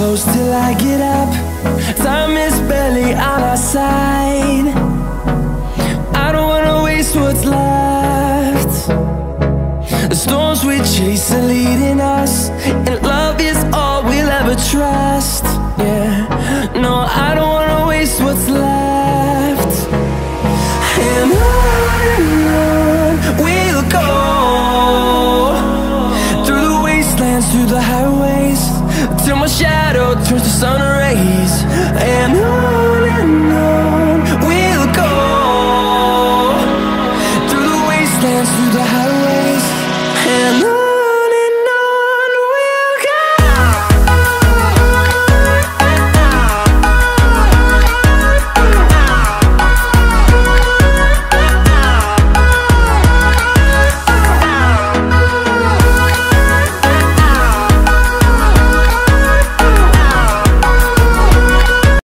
close till I get up. Time is barely on our side. I don't wanna waste what's left. The storms we chase are leading us, and love is all we'll ever trust. Yeah, no, I don't wanna waste what's left. And on we'll go, through the wastelands, through the highways, till my shadow turns to sun rays.